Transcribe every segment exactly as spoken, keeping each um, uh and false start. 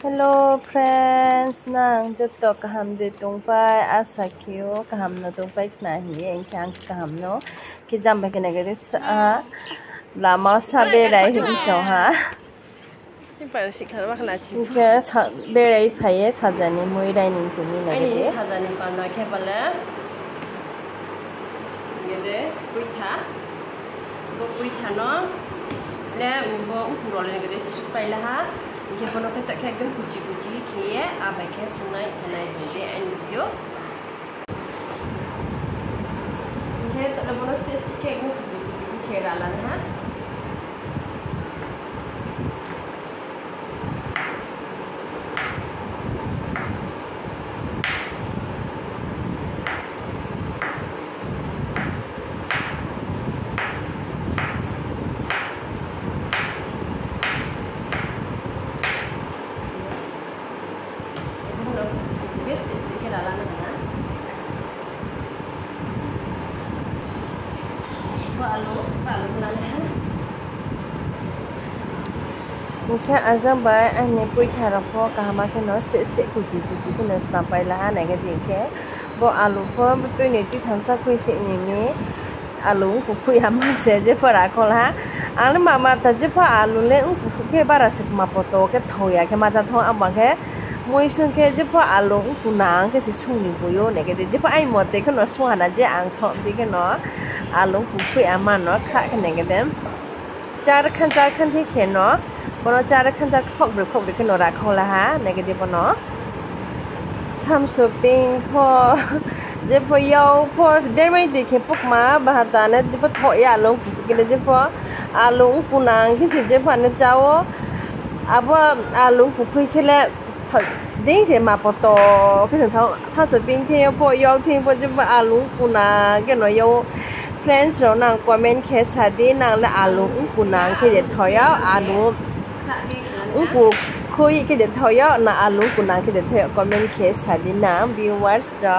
Hello friends, nang juto kaham de tungpai asa kyo kaham no tungpai knahi engkang kaham no kijam ba kena gede sa lama sabe rai him so ha Simpai sih kalau makan aci. ke berai phaye sajani moi rai ning tumi na Ini gede sajani panda kepala. Gede kuitha. Go kuitha no. Le bo upurol ne gede simpai lah ha. Ke pono ke tak ekdom kuci-kuci ke abai ke sunai kenai dede and video. Ke tak le pono stes ke ekdom kuci-kuci ke ralan ha. Mungkin azam bay ane pui thara pho kahama ke no ste ste kuji kuji ke no stampai la ha na gede ke bo alu pho tu ne ti thamsa kui si ni mi alu ku pui hama se je phara khol ha an mama ta je pha alu le u ku ke bara se ma poto ke thoya ke ma ja tho ama ke moi sun ke je pha alu ku nang ke se sung ni bo yo ne ke je pha ai mo te ke no so hana je ang tho di ke no alu ku pui ama no kha ke ne ke dem char khan char khan thi ke no bono char khan char phok bri phok bri ke no ra khola ha ne ke de bono tham shopping pho je pho yo pho ber mai de ke pok ma ba ta ne je pho tho ya lo ke le je pho alu ku nang ki si je pha ne chao abo alu ku phui ke le thoi ding je ma po to ke thang thao tham shopping the pho yo thi pho je pho alu ku na ke no yo friends ro nang comment ke sa di nang la alu ku nang ke de thoya alu ku khui ke de thoya na alu ku nang ke de thoya comment ke sa di na viewers ro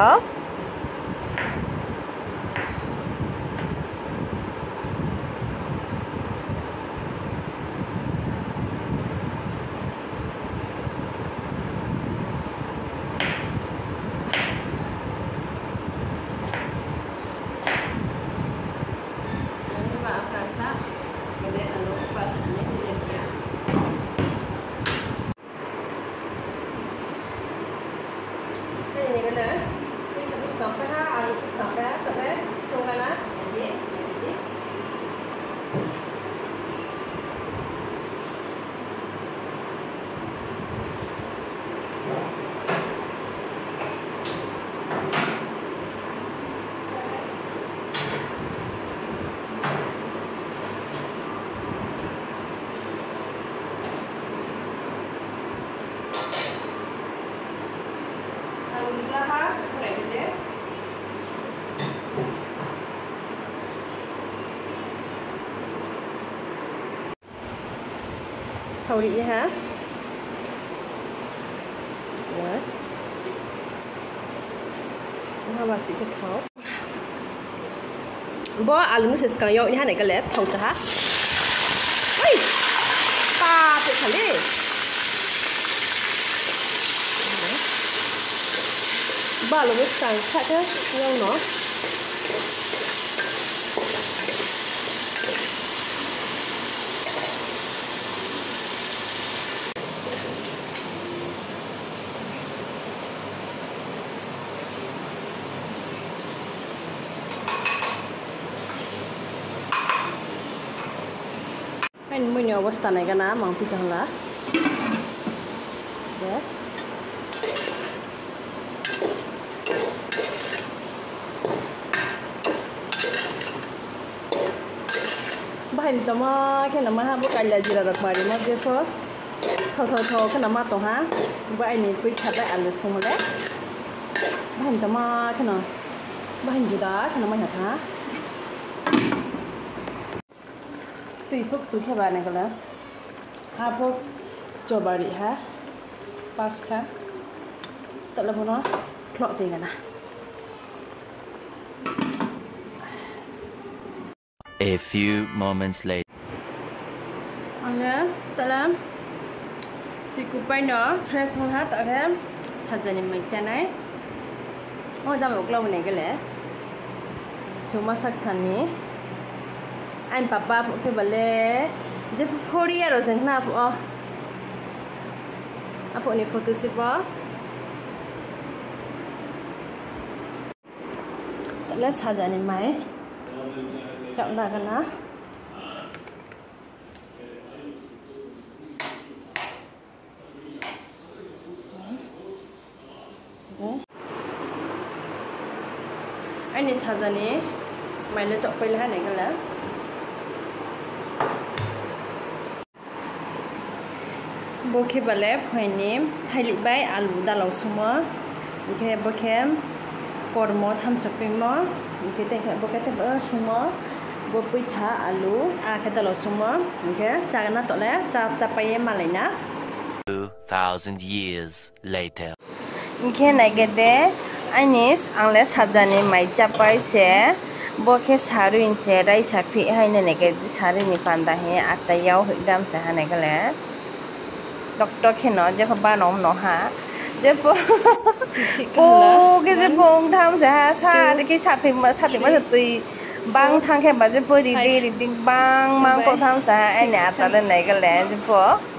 thau đi ha đấy nó là sĩ cái thau bo alu nó sẽ càng yo như thế này cái lẽ thau cha ơi ta sẽ thằng đi ba alu nó càng khác thế nhau nó anh mới nhớ was tanai kana mang pi kang la ya bahin tama ke nama ha bu kala jira rak mari ma je pho tho tho tho ke nama to ha ba ai ni pi khat lai alu sum le bahin tama ke na bahin juda ke nama ha tùy phúc tùy các bạn này có lẽ hai phúc cho bà đi ha pass khác tự là nó lọ tiền này nè A few moments later. Anda, dalam Tikupai no fresh hong hat ahem sajani mai chanai. Oh jam uklau ne gele. Cuma sak thani. Anh papa phụ cái bale je phori aro jeng na phụ o. A phụ ni photo si ba. Tala sajani mai. Chọn ra cái na. Anh này sajani mai le chọn pai le này cái là. Bokeh balap ini thailik bay alu dalau semua, bokeh bokeh kormo tham sepimo, bokeh tengah bokeh tengah semua, bopui tha alu, ah kita dalau semua, bokeh jangan nak toleh, cap capai malainya. Two thousand years later. Bokeh naik gede, anis angles hadani mai capai se, bokeh saruin se, rai sapi hai naik gede saruin ni pandai he, atayau hidam se ha naik gele. Doktor kena je kau banom no ha, je po, po ke je pong tham se ha, sa je ke sapi ma sapi ma tui bang thang ke ba je po di di di di bang mang po tham se ha, ai nè ta lên này cái lẽ je po.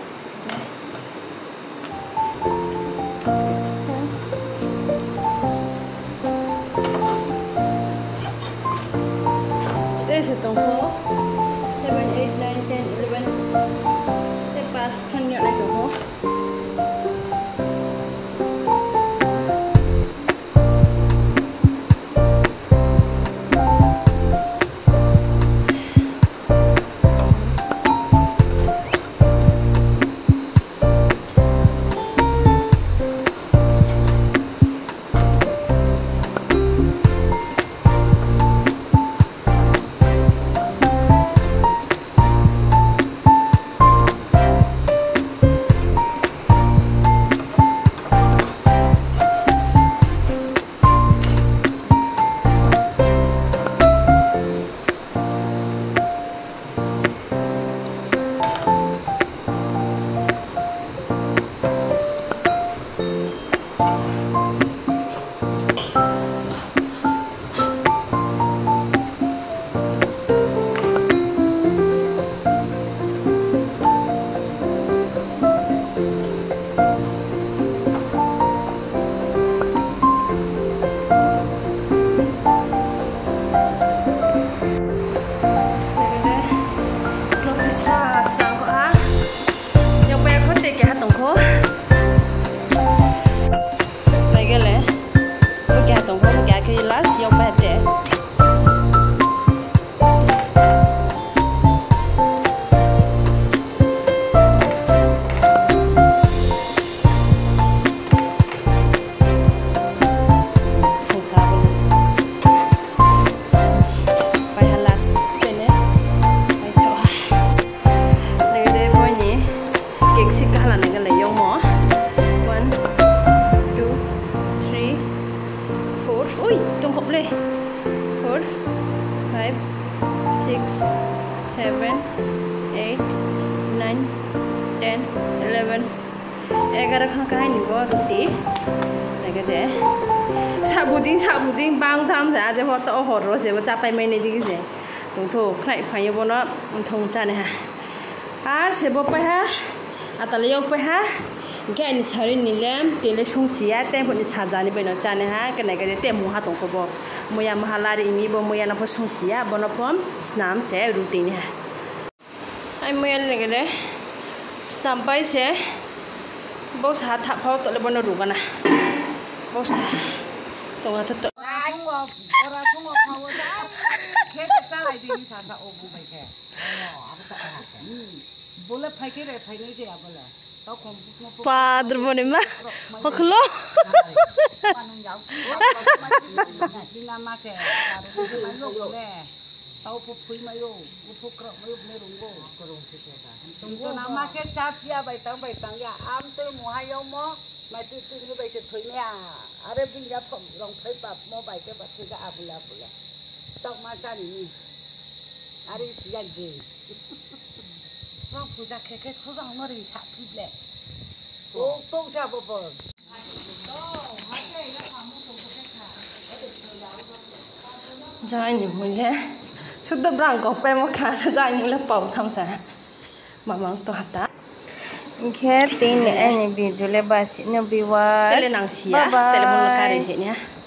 Đây là tổng số seven, eight, nine, ten, eleven. Pas kan yuk na ito ko. seven, eight, nine, ten, eleven. Egar khang kai ni bo ti. Like that. Sabuding sabuding bang tham sa je ho to ho ro se bo cha pai mai ni di se. Tung thu khai phai bo no thong cha ne ha. A se bo pai ha. Atale yo pai ha. Cái anh sari ni lem tele sung sia te bo ni saja ni beno cha ne ha. Cái này cái te mu ha tong ko bo. Moya mahala ri mi bo moya na po sung sia bo no pom snam se routine ha. Ai moya le cái đấy. Snam pai se. Bo sa tha phau to le bo no ru kana. Bo sa tong ha to. Không ngờ, ora không ngờ phao ra. Thế cha lại đi sa sa ô bu mai ke. Bố là phải cái này phải cái gì à bố là. Padre bonema. Paklo. Đi làm mà sẽ, mà lúc này, tao phục phí mà yo, phục cọ mà yo này rung go, rung thế cả. Tung cho làm mà cái cha pia bài tăng bài tăng ya, am tôi mua hai ông mò, mà tôi tôi như vậy thì thôi nè, à đây bây giờ phòng lòng thấy bắp mua bài cái bắp thì cái áp là áp là, tao mà cha này, à đây xí anh gì. Nó phụ gia cái cái số lượng nó đi sạch hết lệ, Oh, tong siapa pun. Jangan ni mulai. Sudah berangkap kau mau kasih jangan mulai pau tham saya. Mamang tu hata. Okay, tin ni video le basi no biwas. Tele nang sia, tele mun kari sini ya.